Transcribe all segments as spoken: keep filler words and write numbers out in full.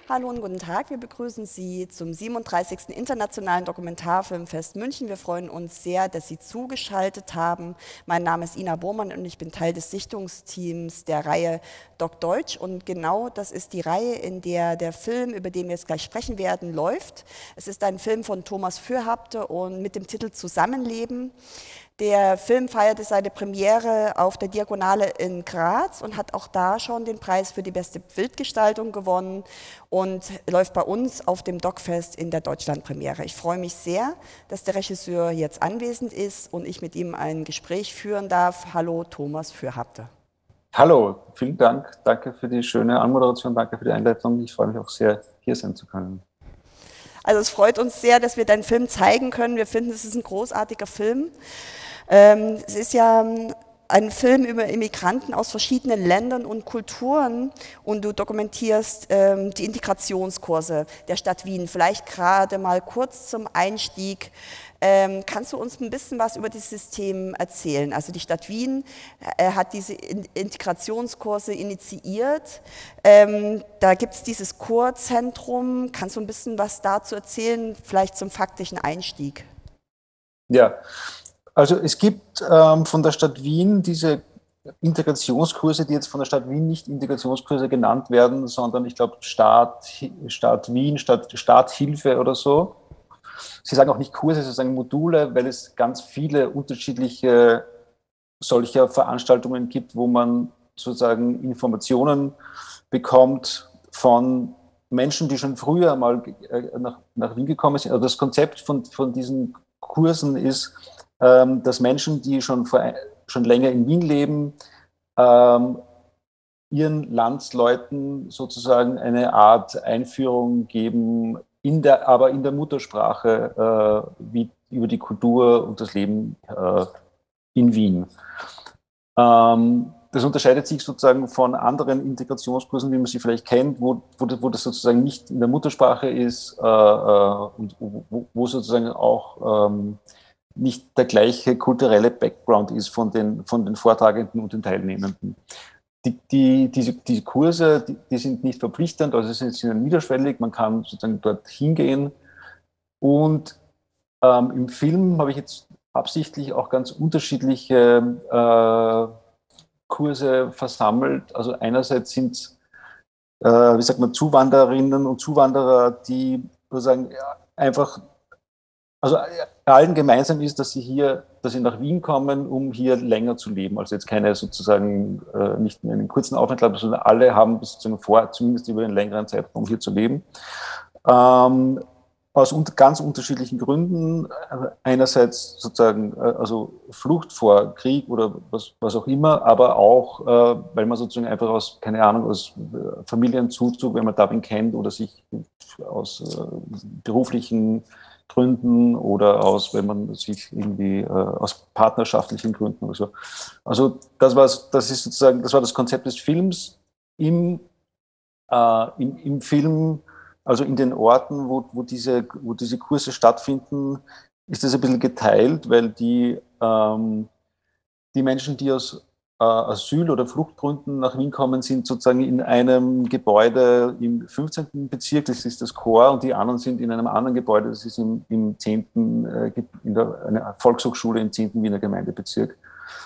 Hallo und guten Tag. Wir begrüßen Sie zum siebenunddreißigsten Internationalen Dokumentarfilmfest München. Wir freuen uns sehr, dass Sie zugeschaltet haben. Mein Name ist Ina Bohrmann und ich bin Teil des Sichtungsteams der Reihe Doc Deutsch. Und genau das ist die Reihe, in der der Film, über den wir jetzt gleich sprechen werden, läuft. Es ist ein Film von Thomas Fürhabte und mit dem Titel Zusammenleben. Der Film feierte seine Premiere auf der Diagonale in Graz und hat auch da schon den Preis für die beste Bildgestaltung gewonnen und läuft bei uns auf dem Docfest in der Deutschlandpremiere. Ich freue mich sehr, dass der Regisseur jetzt anwesend ist und ich mit ihm ein Gespräch führen darf. Hallo, Thomas Fürhabte. Hallo, vielen Dank. Danke für die schöne Anmoderation, danke für die Einleitung. Ich freue mich auch sehr, hier sein zu können. Also es freut uns sehr, dass wir deinen Film zeigen können. Wir finden, es ist ein großartiger Film. Ähm, es ist ja ein Film über Immigranten aus verschiedenen Ländern und Kulturen und du dokumentierst ähm, die Integrationskurse der Stadt Wien. Vielleicht gerade mal kurz zum Einstieg. Ähm, kannst du uns ein bisschen was über das System erzählen? Also die Stadt Wien äh, hat diese in Integrationskurse initiiert. Ähm, da gibt es dieses Kurzentrum. Kannst du ein bisschen was dazu erzählen, vielleicht zum faktischen Einstieg? Ja, also es gibt ähm, von der Stadt Wien diese Integrationskurse, die jetzt von der Stadt Wien nicht Integrationskurse genannt werden, sondern ich glaube Stadt, Stadt Wien, Stadt, Starthilfe oder so. Sie sagen auch nicht Kurse, sie sagen Module, weil es ganz viele unterschiedliche solcher Veranstaltungen gibt, wo man sozusagen Informationen bekommt von Menschen, die schon früher mal nach, nach Wien gekommen sind. Also das Konzept von, von diesen Kursen ist, ähm, dass Menschen, die schon, vor, schon länger in Wien leben, ähm, ihren Landsleuten sozusagen eine Art Einführung geben, in der, aber in der Muttersprache, äh, wie über die Kultur und das Leben äh, in Wien. Ähm, das unterscheidet sich sozusagen von anderen Integrationskursen, wie man sie vielleicht kennt, wo, wo, wo das sozusagen nicht in der Muttersprache ist äh, äh, und wo, wo sozusagen auch ähm, nicht der gleiche kulturelle Background ist von den, von den Vortragenden und den Teilnehmenden. Die, die, diese, diese Kurse, die, die sind nicht verpflichtend, also sie sind niederschwellig, man kann sozusagen dort hingehen. Und ähm, im Film habe ich jetzt absichtlich auch ganz unterschiedliche äh, Kurse versammelt. Also einerseits sind es, äh, wie sagt man, Zuwandererinnen und Zuwanderer, die sozusagen einfach, also allen gemeinsam ist, dass sie hier, dass sie nach Wien kommen, um hier länger zu leben. Also jetzt keine sozusagen äh, nicht mehr einen kurzen Aufenthalt, sondern alle haben sozusagen vor, zumindest über einen längeren Zeitraum hier zu leben. Ähm, aus un ganz unterschiedlichen Gründen. Einerseits sozusagen äh, also Flucht vor Krieg oder was, was auch immer, aber auch, äh, weil man sozusagen einfach aus, keine Ahnung, aus äh, Familienzuzug, wenn man Dublin kennt oder sich aus äh, beruflichen Gründen oder aus, wenn man sich irgendwie äh, aus partnerschaftlichen Gründen oder so. Also das war, das ist sozusagen, das war das Konzept des Films. Im, äh, im, im Film, also in den Orten, wo, wo, diese, wo diese Kurse stattfinden, ist das ein bisschen geteilt, weil die, ähm, die Menschen, die aus äh, Asyl- oder Fluchtgründen nach Wien kommen, sind sozusagen in einem Gebäude im fünfzehnten Bezirk, das ist das Chor, und die anderen sind in einem anderen Gebäude, das ist im, im zehnten Äh, in der eine Volkshochschule im zehnten Wiener Gemeindebezirk.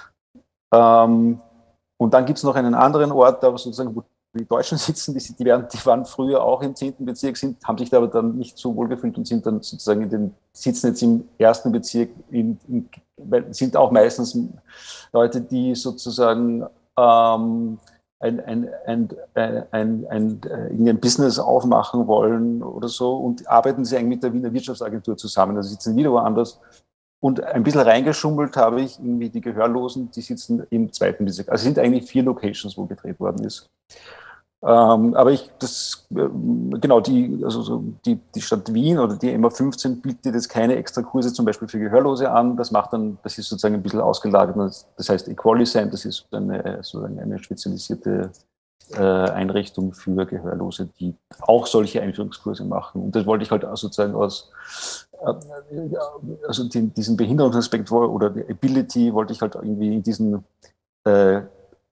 Ähm, und dann gibt es noch einen anderen Ort, da sozusagen, wo die Deutschen sitzen, die, die, werden, die waren früher auch im zehnten Bezirk, sind, haben sich da aber dann nicht so wohl gefühlt und sind dann sozusagen in den, sitzen jetzt im ersten Bezirk, in, in, sind auch meistens Leute, die sozusagen ähm, ein, ein, ein, ein, ein, ein, ein Business aufmachen wollen oder so und arbeiten sie eigentlich mit der Wiener Wirtschaftsagentur zusammen. Also sitzen wieder woanders. Und ein bisschen reingeschummelt habe ich irgendwie die Gehörlosen, die sitzen im zweiten Bezirk. Also es sind eigentlich vier Locations, wo gedreht worden ist. Ähm, aber ich, das, genau, die, also so die, die Stadt Wien oder die M A fünfzehn bietet jetzt keine extra Kurse zum Beispiel für Gehörlose an. Das macht dann, das ist sozusagen ein bisschen ausgelagert. Das heißt Equalisant, das ist eine, sozusagen eine spezialisierte äh, Einrichtung für Gehörlose, die auch solche Einführungskurse machen. Und das wollte ich halt sozusagen aus, äh, also den, diesen Behinderungsaspekt oder die Ability wollte ich halt irgendwie in diesen äh,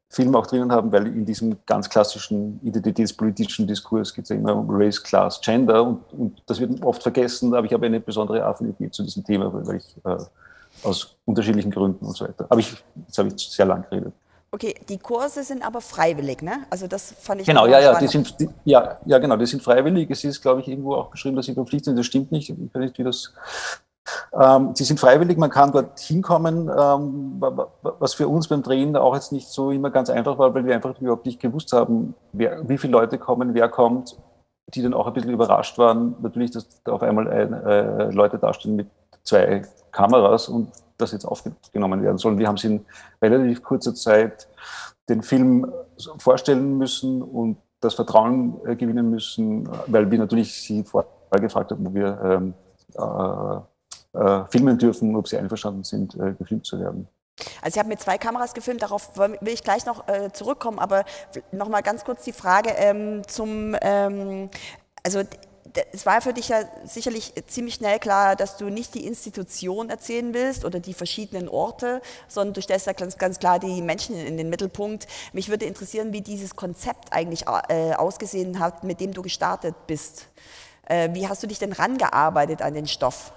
Film auch drinnen haben, weil in diesem ganz klassischen identitätspolitischen Diskurs geht es ja immer um Race, Class, Gender und, und das wird oft vergessen, aber ich habe eine besondere Affinität zu diesem Thema, weil ich äh, aus unterschiedlichen Gründen und so weiter. Aber ich, jetzt habe ich sehr lang geredet. Okay, die Kurse sind aber freiwillig, ne? Also das fand ich Genau, ja, ja, die spannend. sind, die, ja, ja, genau, die sind freiwillig. Es ist, glaube ich, irgendwo auch beschrieben, dass sie verpflichtet sind. Das stimmt nicht. Ich weiß nicht, wie das. Ähm, sie sind freiwillig, man kann dort hinkommen, ähm, was für uns beim Drehen auch jetzt nicht so immer ganz einfach war, weil wir einfach überhaupt nicht gewusst haben, wer, wie viele Leute kommen, wer kommt, die dann auch ein bisschen überrascht waren. Natürlich, dass da auf einmal ein, äh, Leute dastehen mit zwei Kameras und das jetzt aufgenommen werden sollen. Wir haben sie in relativ kurzer Zeit den Film vorstellen müssen und das Vertrauen äh, gewinnen müssen, weil wir natürlich sie vorher gefragt haben, ob wir ähm, äh, äh, filmen dürfen, ob sie einverstanden sind, äh, gefilmt zu werden. Also ich habe mit zwei Kameras gefilmt, darauf will ich gleich noch äh, zurückkommen, aber noch mal ganz kurz die Frage ähm, zum, ähm, also es war für dich ja sicherlich ziemlich schnell klar, dass du nicht die Institution erzählen willst oder die verschiedenen Orte, sondern du stellst ja ganz, ganz klar die Menschen in den Mittelpunkt. Mich würde interessieren, wie dieses Konzept eigentlich äh, ausgesehen hat, mit dem du gestartet bist. Äh, wie hast du dich denn rangearbeitet an den Stoff?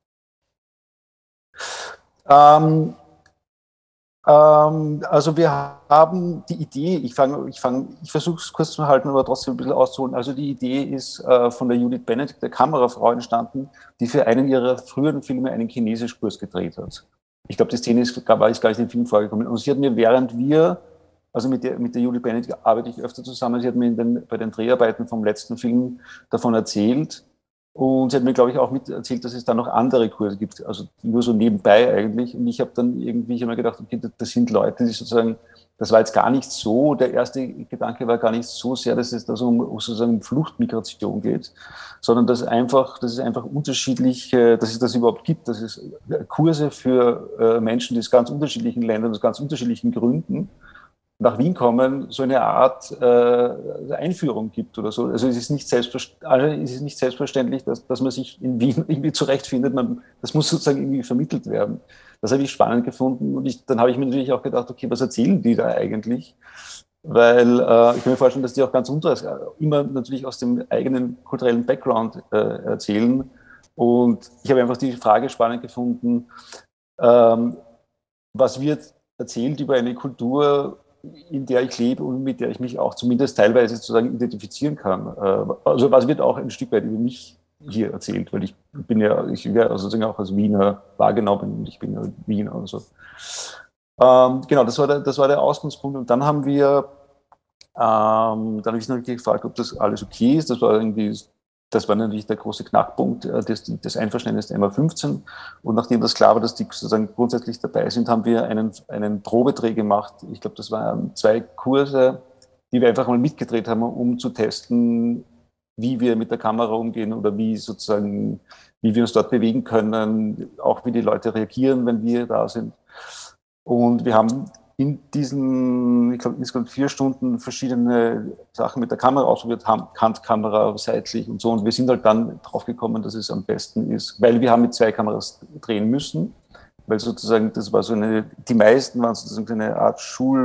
Ähm, ähm, also wir haben die Idee, ich fange, ich fange, ich versuche es kurz zu halten, aber trotzdem ein bisschen auszuholen. Also die Idee ist äh, von der Judith Benedikt, der Kamerafrau, entstanden, die für einen ihrer früheren Filme einen Chinesischkurs gedreht hat. Ich glaube, die Szene ist, war ist gar nicht im Film vorgekommen. Und sie hat mir, während wir, also mit der, mit der Judith Benedikt arbeite ich öfter zusammen, sie hat mir in den, bei den Dreharbeiten vom letzten Film davon erzählt. Und sie hat mir, glaube ich, auch mit erzählt, dass es da noch andere Kurse gibt, also nur so nebenbei eigentlich. Und ich habe dann irgendwie, ich habe mir gedacht, okay, das sind Leute, die sozusagen, das war jetzt gar nicht so, der erste Gedanke war gar nicht so sehr, dass es da so um sozusagen um Fluchtmigration geht, sondern dass einfach, dass es einfach unterschiedlich, dass es das überhaupt gibt, dass es Kurse für Menschen, die aus ganz unterschiedlichen Ländern, aus ganz unterschiedlichen Gründen nach Wien kommen, so eine Art äh, Einführung gibt oder so. Also es ist nicht, selbstverständlich, also es ist nicht selbstverständlich, dass, dass man sich in Wien irgendwie zurechtfindet. Man, das muss sozusagen irgendwie vermittelt werden. Das habe ich spannend gefunden. Und ich, dann habe ich mir natürlich auch gedacht, okay, was erzählen die da eigentlich? Weil äh, ich kann mir vorstellen, dass die auch ganz unterschiedlich, immer natürlich aus dem eigenen kulturellen Background äh, erzählen. Und ich habe einfach die Frage spannend gefunden, ähm, was wird erzählt über eine Kultur, in der ich lebe und mit der ich mich auch zumindest teilweise sozusagen identifizieren kann. Also was wird auch ein Stück weit über mich hier erzählt, weil ich bin ja, ich werde sozusagen auch als Wiener wahrgenommen und ich bin ja Wiener und so. Ähm, genau, das war, der, das war der Ausgangspunkt und dann haben wir, ähm, dann habe ich natürlich gefragt, ob das alles okay ist. Das war irgendwie Das war natürlich der große Knackpunkt des, des Einverständnisses der M A fünfzehn. Und nachdem das klar war, dass die sozusagen grundsätzlich dabei sind, haben wir einen, einen Probedreh gemacht. Ich glaube, das waren zwei Kurse, die wir einfach mal mitgedreht haben, um zu testen, wie wir mit der Kamera umgehen oder wie sozusagen, wie wir uns dort bewegen können, auch wie die Leute reagieren, wenn wir da sind. Und wir haben in diesen, ich glaube, insgesamt vier Stunden verschiedene Sachen mit der Kamera ausprobiert, Handkamera, seitlich und so. Und wir sind halt dann drauf gekommen, dass es am besten ist, weil wir haben mit zwei Kameras drehen müssen, weil sozusagen, das war so eine, die meisten waren sozusagen eine Art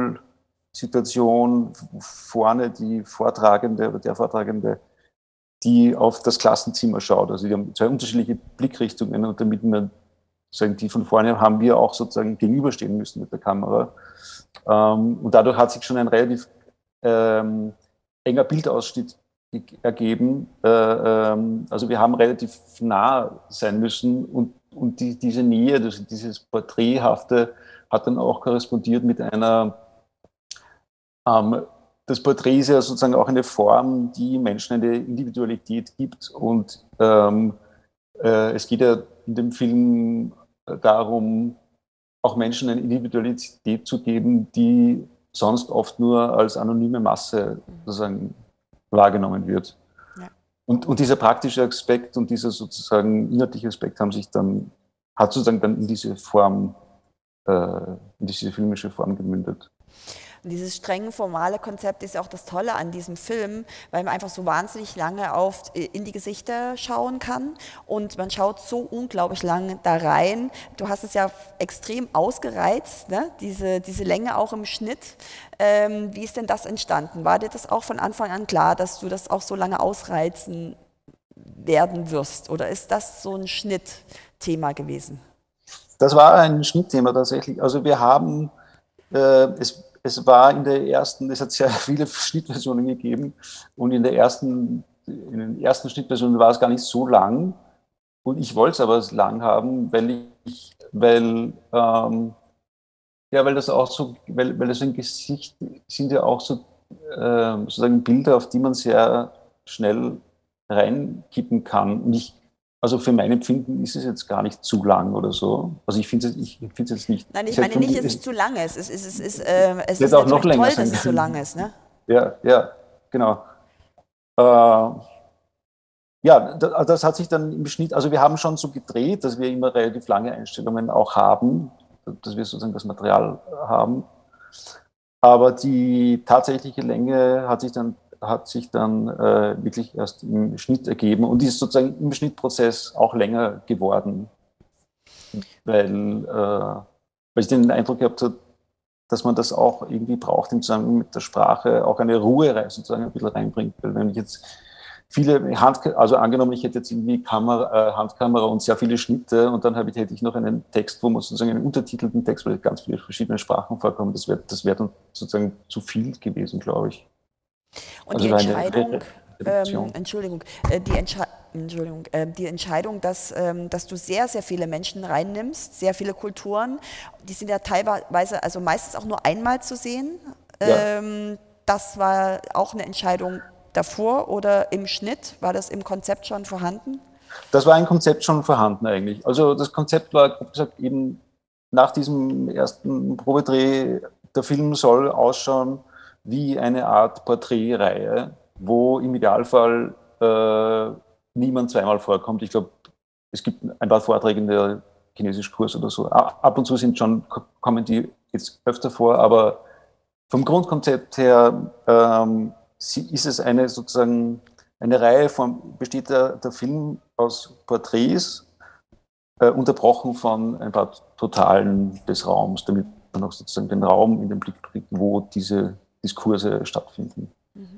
Schulsituation, vorne die Vortragende oder der Vortragende, die auf das Klassenzimmer schaut. Also die haben zwei unterschiedliche Blickrichtungen und damit man sozusagen die von vorne haben wir auch sozusagen gegenüberstehen müssen mit der Kamera. Ähm, und dadurch hat sich schon ein relativ ähm, enger Bildausschnitt ergeben. Äh, ähm, also wir haben relativ nah sein müssen und, und die, diese Nähe, das, dieses Porträthafte hat dann auch korrespondiert mit einer, ähm, das Porträt ist ja sozusagen auch eine Form, die Menschen eine Individualität gibt und ähm, äh, es geht ja in dem Film darum, auch Menschen eine Individualität zu geben, die sonst oft nur als anonyme Masse sozusagen wahrgenommen wird. Ja. Und, und dieser praktische Aspekt und dieser sozusagen inhaltliche Aspekt haben sich dann, hat sozusagen dann in diese Form, äh, in diese filmische Form gemündet. Und dieses streng formale Konzept ist ja auch das Tolle an diesem Film, weil man einfach so wahnsinnig lange auf, in die Gesichter schauen kann und man schaut so unglaublich lange da rein. Du hast es ja extrem ausgereizt, ne? diese, diese Länge auch im Schnitt. Ähm, wie ist denn das entstanden? War dir das auch von Anfang an klar, dass du das auch so lange ausreizen werden wirst? Oder ist das so ein Schnittthema gewesen? Das war ein Schnittthema tatsächlich. Also wir haben, äh, es, es war in der ersten, es hat sehr viele Schnittversionen gegeben und in der ersten, in den ersten Schnittversionen war es gar nicht so lang und ich wollte es aber lang haben, weil ich, weil, ähm, ja, weil das auch so, weil, weil das ein Gesicht sind ja auch so äh, sozusagen Bilder, auf die man sehr schnell reinkippen kann. Und ich, also für mein Empfinden ist es jetzt gar nicht zu lang oder so. Also ich finde es ich find's jetzt nicht. Nein, ich meine nicht, es ist zu lang. Es ist, es ist, es ist, äh, es ist ist auch noch natürlich länger toll, sein dass es so lang ist. Ne? Ja, ja, genau. Äh, ja, das, das hat sich dann im Schnitt, also wir haben schon so gedreht, dass wir immer relativ lange Einstellungen auch haben, dass wir sozusagen das Material haben. Aber die tatsächliche Länge hat sich dann, hat sich dann äh, wirklich erst im Schnitt ergeben und ist sozusagen im Schnittprozess auch länger geworden, weil, äh, weil ich den Eindruck gehabt habe, dass man das auch irgendwie braucht, im Zusammenhang mit der Sprache auch eine Ruhe rein, sozusagen ein bisschen reinbringt. Weil wenn ich jetzt viele Hand, also angenommen, ich hätte jetzt irgendwie Kamera, äh, Handkamera und sehr viele Schnitte und dann ich, hätte ich noch einen Text, wo man sozusagen einen untertitelten Text, weil ganz viele verschiedene Sprachen vorkommen, das wäre das wär dann sozusagen zu viel gewesen, glaube ich. Und also die Entscheidung, ähm, Entschuldigung, äh, die, Entsche Entschuldigung äh, die Entscheidung, dass, ähm, dass du sehr, sehr viele Menschen reinnimmst, sehr viele Kulturen, die sind ja teilweise, also meistens auch nur einmal zu sehen. Ja. Ähm, das war auch eine Entscheidung davor oder im Schnitt? War das im Konzept schon vorhanden? Das war ein Konzept schon vorhanden eigentlich. Also das Konzept war, wie gesagt, eben nach diesem ersten Probedreh, der Film soll ausschauen wie eine Art Porträtreihe, wo im Idealfall äh, niemand zweimal vorkommt. Ich glaube, es gibt ein paar Vorträge in der Chinesischkurs oder so. Ab und zu sind schon, kommen die jetzt öfter vor, aber vom Grundkonzept her ähm, ist es eine sozusagen eine Reihe von, besteht der, der Film aus Porträts, äh, unterbrochen von ein paar Totalen des Raums, damit man auch sozusagen den Raum in den Blick kriegt, wo diese Diskurse stattfinden. Mhm.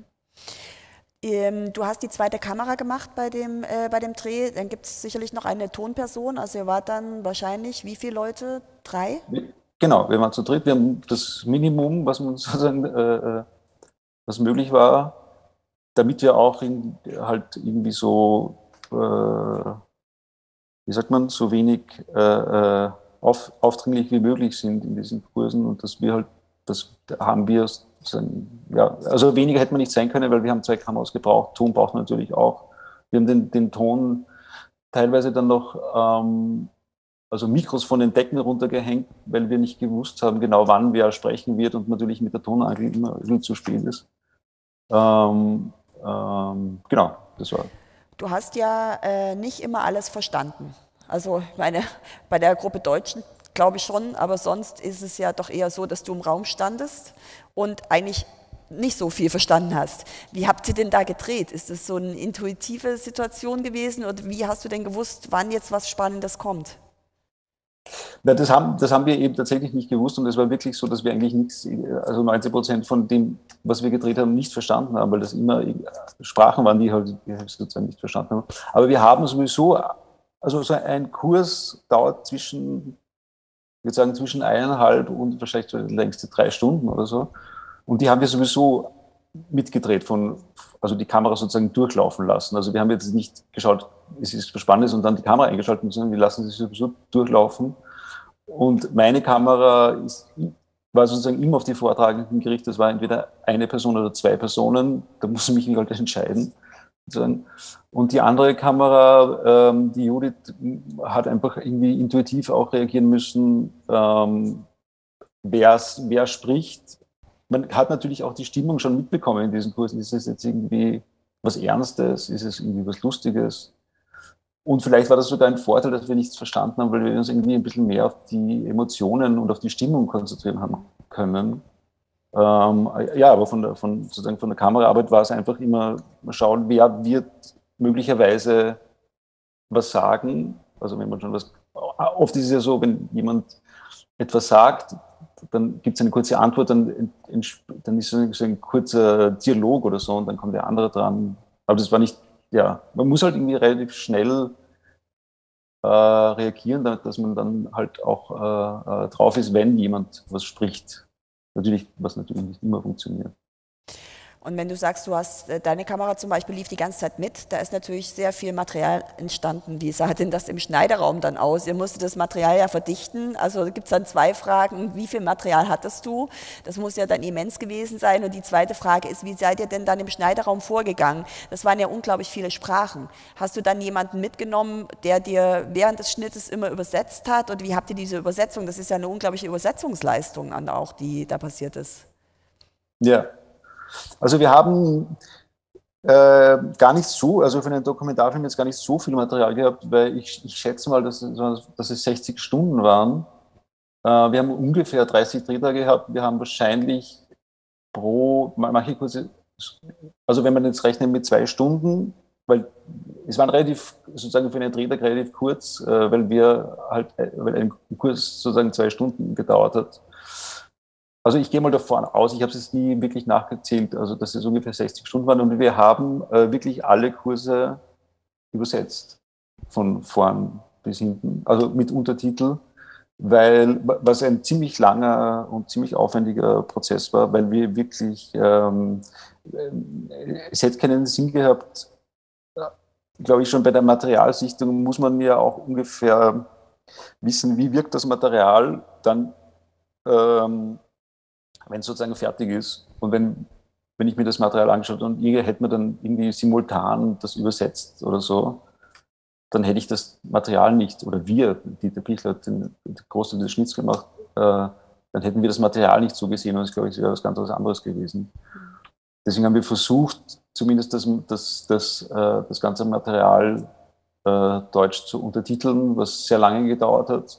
Ähm, du hast die zweite Kamera gemacht bei dem, äh, bei dem Dreh, dann gibt es sicherlich noch eine Tonperson, also ihr wart dann wahrscheinlich, wie viele Leute? Drei? Genau, wir waren zu dritt, wir haben das Minimum, was man sozusagen, äh, was möglich war, damit wir auch in, halt irgendwie so, äh, wie sagt man, so wenig äh, auf, aufdringlich wie möglich sind in diesen Kursen und dass wir halt, das haben wir, ja, also weniger hätte man nicht sein können, weil wir haben zwei Kameras gebraucht, Ton braucht man natürlich auch. Wir haben den, den Ton teilweise dann noch, ähm, also Mikros von den Decken runtergehängt, weil wir nicht gewusst haben, genau wann wer sprechen wird und natürlich mit der Tonangel immer irgendwie zu spät ist. Ähm, ähm, genau, das war. Du hast ja äh, nicht immer alles verstanden. Also meine, bei der Gruppe Deutschen glaube ich schon, aber sonst ist es ja doch eher so, dass du im Raum standest und eigentlich nicht so viel verstanden hast. Wie habt ihr denn da gedreht? Ist das so eine intuitive Situation gewesen oder wie hast du denn gewusst, wann jetzt was Spannendes kommt? Na, das, haben, das haben wir eben tatsächlich nicht gewusst und es war wirklich so, dass wir eigentlich nichts, also neunzig Prozent von dem, was wir gedreht haben, nicht verstanden haben, weil das immer Sprachen waren, die halt wir sozusagen nicht verstanden haben. Aber wir haben sowieso, also so ein Kurs dauert zwischen, ich würde sagen, zwischen eineinhalb und wahrscheinlich so längste drei Stunden oder so. Und die haben wir sowieso mitgedreht, von, also die Kamera sozusagen durchlaufen lassen. Also wir haben jetzt nicht geschaut, es ist was Spannendes und dann die Kamera eingeschaltet, sondern wir lassen sie sowieso durchlaufen. Und meine Kamera ist, war sozusagen immer auf die Vortragenden gerichtet. Das war entweder eine Person oder zwei Personen. Da muss ich mich halt entscheiden. Und die andere Kamera, ähm, die Judith, hat einfach irgendwie intuitiv auch reagieren müssen, ähm, wer spricht. Man hat natürlich auch die Stimmung schon mitbekommen in diesen Kursen. Ist es jetzt irgendwie was Ernstes? Ist es irgendwie was Lustiges? Und vielleicht war das sogar ein Vorteil, dass wir nichts verstanden haben, weil wir uns irgendwie ein bisschen mehr auf die Emotionen und auf die Stimmung konzentrieren haben können. Ähm, ja, aber von der, von, sozusagen von der Kameraarbeit war es einfach immer mal schauen, wer wird möglicherweise was sagen. Also wenn man schon was, oft ist es ja so, wenn jemand etwas sagt, dann gibt es eine kurze Antwort, dann, dann ist so ein kurzer Dialog oder so und dann kommt der andere dran. Aber das war nicht, ja, man muss halt irgendwie relativ schnell äh, reagieren, damit, dass man dann halt auch äh, drauf ist, wenn jemand was spricht. Natürlich, was natürlich nicht immer funktioniert. Und wenn du sagst, du hast äh, deine Kamera zum Beispiel lief die ganze Zeit mit, da ist natürlich sehr viel Material entstanden. Wie sah denn das im Schneideraum dann aus? Ihr musstet das Material ja verdichten. Also gibt es dann zwei Fragen. Wie viel Material hattest du? Das muss ja dann immens gewesen sein. Und die zweite Frage ist, wie seid ihr denn dann im Schneideraum vorgegangen? Das waren ja unglaublich viele Sprachen. Hast du dann jemanden mitgenommen, der dir während des Schnittes immer übersetzt hat? Und wie habt ihr diese Übersetzung? Das ist ja eine unglaubliche Übersetzungsleistung an auch, die da passiert ist. Ja. Also wir haben äh, gar nicht so, also für einen Dokumentarfilm jetzt gar nicht so viel Material gehabt, weil ich, ich schätze mal, dass es, dass es sechzig Stunden waren. Äh, wir haben ungefähr dreißig Drehtage gehabt. Wir haben wahrscheinlich pro, manche Kurse, also wenn man jetzt rechnet mit zwei Stunden, weil es waren relativ, sozusagen für einen Drehtag relativ kurz, äh, weil wir halt, weil ein Kurs sozusagen zwei Stunden gedauert hat. Also ich gehe mal davon aus, ich habe es jetzt nie wirklich nachgezählt, also dass es ungefähr sechzig Stunden waren und wir haben äh, wirklich alle Kurse übersetzt, von vorn bis hinten, also mit Untertitel, weil was ein ziemlich langer und ziemlich aufwendiger Prozess war, weil wir wirklich, ähm, es hätte keinen Sinn gehabt, glaube ich, schon bei der Materialsichtung muss man ja auch ungefähr wissen, wie wirkt das Material dann, ähm, wenn es sozusagen fertig ist. Und wenn, wenn ich mir das Material angeschaut und ihr hätte mir dann irgendwie simultan das übersetzt oder so, dann hätte ich das Material nicht, oder wir, Dieter Pichler hat den, den Großteil des Schnitts gemacht, äh, dann hätten wir das Material nicht so gesehen und es, glaube ich, wäre was ganz was anderes gewesen. Deswegen haben wir versucht, zumindest das, das, das, äh, das ganze Material äh, deutsch zu untertiteln, was sehr lange gedauert hat.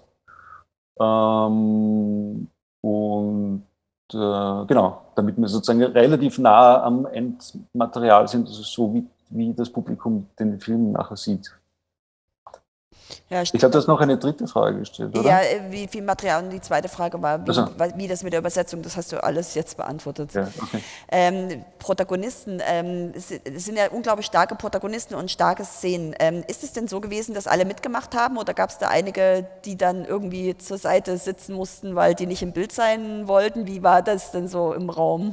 Ähm, und äh, genau, damit wir sozusagen relativ nah am Endmaterial sind, also so wie, wie das Publikum den Film nachher sieht. Ja, Ich glaube, du hast noch eine dritte Frage gestellt, ja, oder? wie viel Material? Und die zweite Frage war, wie, Also, wie das mit der Übersetzung, das hast du alles jetzt beantwortet. ja, okay. Ähm, Protagonisten, ähm, es sind ja unglaublich starke Protagonisten und starke Szenen. Ähm, ist es denn so gewesen, dass alle mitgemacht haben oder gab es da einige, die dann irgendwie zur Seite sitzen mussten, weil die nicht im Bild sein wollten? Wie war das denn so im Raum?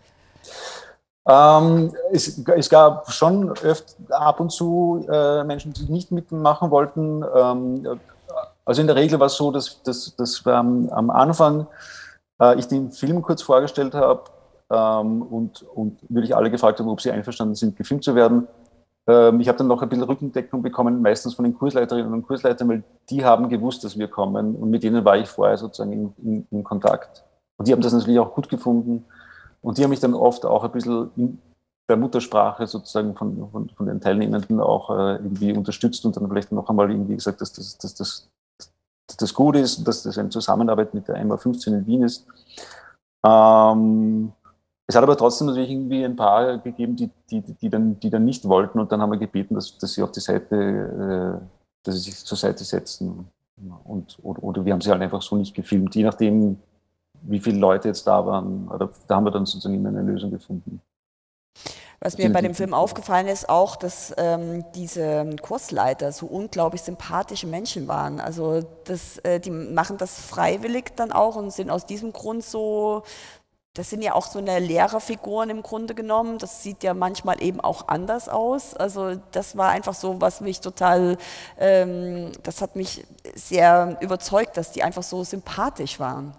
Ähm, es, es gab schon öfter ab und zu äh, Menschen, die nicht mitmachen wollten. Ähm, also in der Regel war es so, dass, dass, dass ähm, am Anfang äh, ich den Film kurz vorgestellt habe ähm, und, und wirklich alle gefragt haben, ob sie einverstanden sind, gefilmt zu werden. Ähm, ich habe dann noch ein bisschen Rückendeckung bekommen, meistens von den Kursleiterinnen und Kursleitern, weil die haben gewusst, dass wir kommen und mit denen war ich vorher sozusagen in, in, in Kontakt. Und die haben das natürlich auch gut gefunden. Und die haben mich dann oft auch ein bisschen in der Muttersprache sozusagen von, von, von den Teilnehmenden auch äh, irgendwie unterstützt und dann vielleicht noch einmal irgendwie gesagt, dass das, dass, das, dass das gut ist und dass das eine Zusammenarbeit mit der M A fünfzehn in Wien ist. Ähm, es hat aber trotzdem natürlich irgendwie ein paar gegeben, die, die, die, dann, die dann nicht wollten und dann haben wir gebeten, dass, dass sie auf die Seite, äh, dass sie sich zur Seite setzen. Und, oder, oder wir haben sie halt einfach so nicht gefilmt, je nachdem, wie viele Leute jetzt da waren. Oder, da haben wir dann sozusagen immer eine Lösung gefunden. Was mir bei dem Film aufgefallen ist, auch, dass ähm, diese Kursleiter so unglaublich sympathische Menschen waren. Also das, äh, die machen das freiwillig dann auch und sind aus diesem Grund so, das sind ja auch so eine Lehrerfiguren im Grunde genommen. Das sieht ja manchmal eben auch anders aus. Also das war einfach so, was mich total, ähm, das hat mich sehr überzeugt, dass die einfach so sympathisch waren.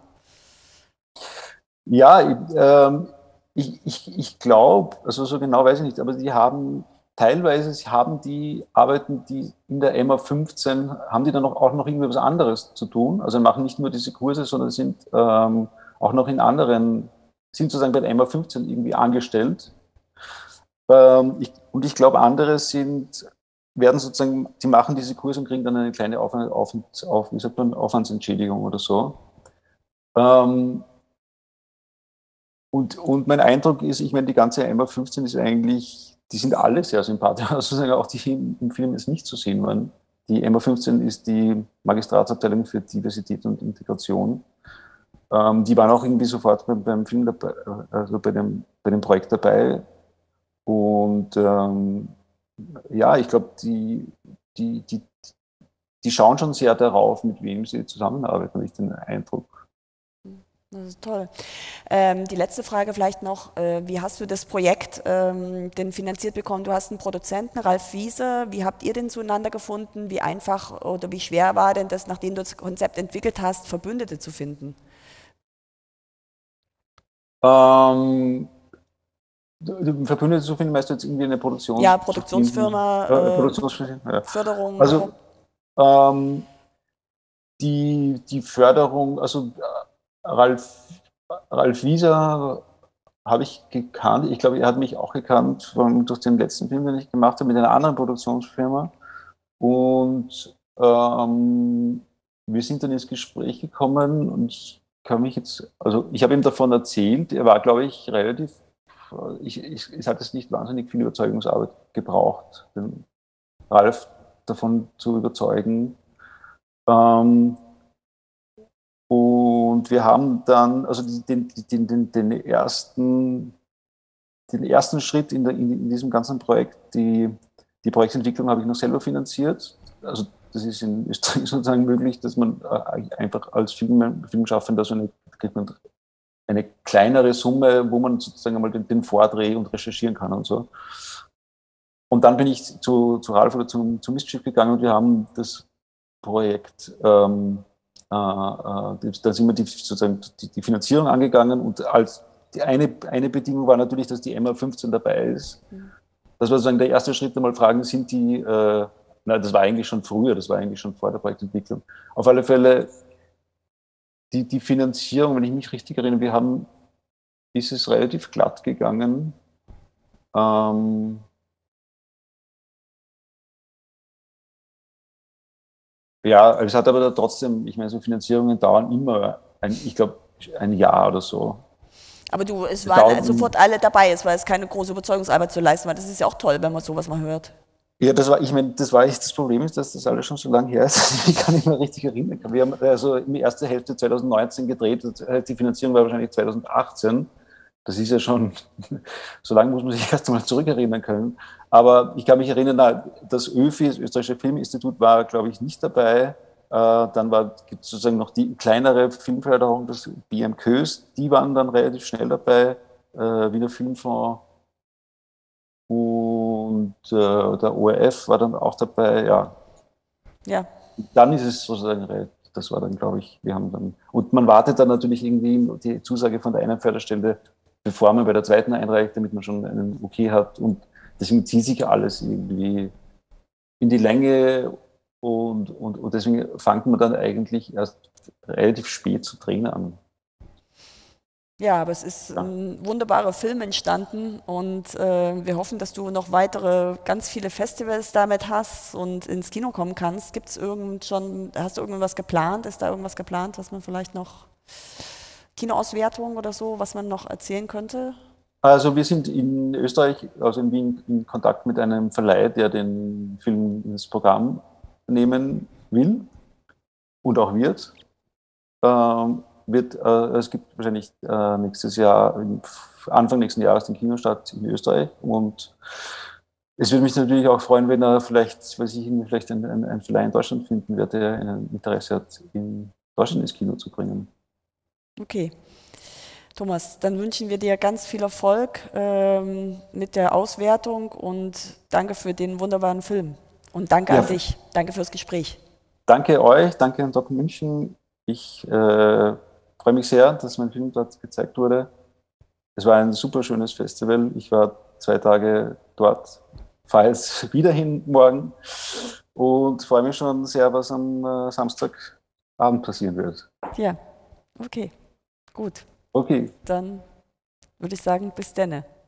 Ja, ähm, ich, ich, ich glaube, also so genau weiß ich nicht, aber die haben teilweise, sie haben die Arbeiten, die in der M A fünfzehn, haben die dann noch, auch noch irgendwie was anderes zu tun. Also machen nicht nur diese Kurse, sondern sind ähm, auch noch in anderen, sind sozusagen bei der M A fünfzehn irgendwie angestellt. Ähm, ich, und ich glaube, andere sind, werden sozusagen, die machen diese Kurse und kriegen dann eine kleine Aufwand, auf, auf, wie sagt man, Aufwandsentschädigung oder so. Ähm, und, und mein Eindruck ist, ich meine, die ganze M A fünfzehn ist eigentlich, die sind alle sehr sympathisch, also sozusagen auch die im, im Film jetzt nicht zu sehen waren. Die M A fünfzehn ist die Magistratsabteilung für Diversität und Integration. Ähm, die waren auch irgendwie sofort beim, beim Film dabei, also bei dem, bei dem Projekt dabei. Und ähm, ja, ich glaube, die, die, die, die schauen schon sehr darauf, mit wem sie zusammenarbeiten, habe ich den Eindruck. Das ist toll. Ähm, die letzte Frage vielleicht noch, äh, wie hast du das Projekt ähm, denn finanziert bekommen? Du hast einen Produzenten, Ralf Wiese. Wie habt ihr denn zueinander gefunden? Wie einfach oder wie schwer war denn das, nachdem du das Konzept entwickelt hast, Verbündete zu finden? Ähm, Verbündete zu finden, meinst du jetzt irgendwie eine Produktion Ja, zu finden? Äh, Produktionsfirma, äh, Produktionsfirma, ja. Förderung. Also ähm, die, die Förderung, also äh, Ralf, Ralf Wieser habe ich gekannt. Ich glaube, er hat mich auch gekannt von, durch den letzten Film, den ich gemacht habe, mit einer anderen Produktionsfirma. Und ähm, wir sind dann ins Gespräch gekommen und ich kann mich jetzt, also ich habe ihm davon erzählt, er war, glaube ich, relativ, ich, ich, es hat jetzt nicht wahnsinnig viel Überzeugungsarbeit gebraucht, den Ralf davon zu überzeugen. Ähm, und wir haben dann, also den, den, den, den, ersten, den ersten Schritt in, der, in, in diesem ganzen Projekt, die, die Projektentwicklung habe ich noch selber finanziert. Also das ist in Österreich sozusagen möglich, dass man einfach als Film, Filmschaffender so eine, kriegt man eine kleinere Summe, wo man sozusagen einmal den, den Vordreh und recherchieren kann und so. Und dann bin ich zu, zu Ralf oder zum, zum Mistschiff gegangen und wir haben das Projekt, ähm, äh, äh, da sind wir die, sozusagen die, die Finanzierung angegangen und als die eine, eine Bedingung war natürlich, dass die M A fünfzehn dabei ist. Das war sozusagen der erste Schritt, einmal fragen, sind die, äh, na, das war eigentlich schon früher, das war eigentlich schon vor der Projektentwicklung. Auf alle Fälle, die, die Finanzierung, wenn ich mich richtig erinnere, wir haben, ist es relativ glatt gegangen. Ähm, ja, es hat aber trotzdem, ich meine, so Finanzierungen dauern immer, ein, ich glaube, ein Jahr oder so. Aber du, es Das waren dauert, sofort alle dabei, es war jetzt keine große Überzeugungsarbeit zu leisten, weil das ist ja auch toll, wenn man sowas mal hört. ja, das war, ich meine, das war echt das Problem, ist, dass das alles schon so lange her ist. Ich kann nicht mehr richtig erinnern. Wir haben also in die erste Hälfte zwanzig neunzehn gedreht, die Finanzierung war wahrscheinlich zwanzig achtzehn. Das ist ja schon, so lange muss man sich erst einmal zurückerinnern können. Aber ich kann mich erinnern, das ÖFI, das Österreichische Filminstitut, war, glaube ich, nicht dabei. Dann war, gibt es sozusagen noch die kleinere Filmförderung, das B M Kös, die waren dann relativ schnell dabei, Wiener Filmfonds. Und äh, der O R F war dann auch dabei, ja. Ja. Dann ist es sozusagen, das war dann, glaube ich, wir haben dann, und man wartet dann natürlich irgendwie die Zusage von der einen Förderstelle, bevor man bei der zweiten einreicht, damit man schon einen Okay hat. Und deswegen zieht sich alles irgendwie in die Länge und, und, und deswegen fängt man dann eigentlich erst relativ spät zu drehen an. Ja, aber es ist ein wunderbarer Film entstanden und äh, wir hoffen, dass du noch weitere, ganz viele Festivals damit hast und ins Kino kommen kannst. Gibt es irgend schon, hast du irgendwas geplant? Ist da irgendwas geplant, was man vielleicht noch, Kinoauswertung oder so, was man noch erzählen könnte? Also wir sind in Österreich, also in Wien, in Kontakt mit einem Verleih, der den Film ins Programm nehmen will und auch wird. Ähm, wird, äh, es gibt wahrscheinlich äh, nächstes Jahr, Anfang nächsten Jahres den Kinostart in Österreich und es würde mich natürlich auch freuen, wenn er vielleicht, weiß ich, vielleicht einen ein Verleih in Deutschland finden wird, der ein Interesse hat, in Deutschland ins Kino zu bringen. Okay. Thomas, dann wünschen wir dir ganz viel Erfolg ähm, mit der Auswertung und danke für den wunderbaren Film. Und danke Ja, an dich. Danke fürs Gespräch. Danke euch, danke an Doc München. Ich äh, freue mich sehr, dass mein Film dort gezeigt wurde. Es war ein super schönes Festival. Ich war zwei Tage dort, fahre jetzt wieder hin morgen und freue mich schon sehr, was am äh, Samstagabend passieren wird. Ja, okay, gut. Okay. Dann würde ich sagen, bis denne.